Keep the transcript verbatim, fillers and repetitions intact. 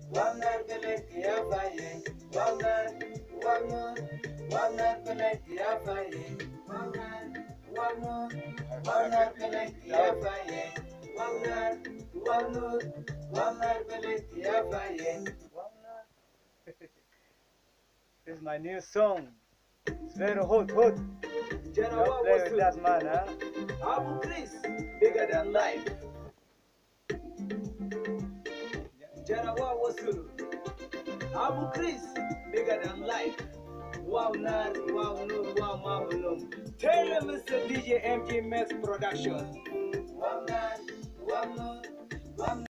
Wamnar beleti afaye. Wamnar, wamnar, wamnar beleti afaye. Wamnar, wamnar, wamnar beleti afaye. Wamnar, wamnar, wamnar beleti afaye. Wamnar. This is my new song. It's very hot, hot. Don't play with that man, huh? Abu Chris, bigger than life. Jarawa Wasuru. Abu Chris, bigger than life. Wow, nar, wow, no, wow, mabulum. Tell them it's a D J M G Max production. Wow, nar, wow, no, wow.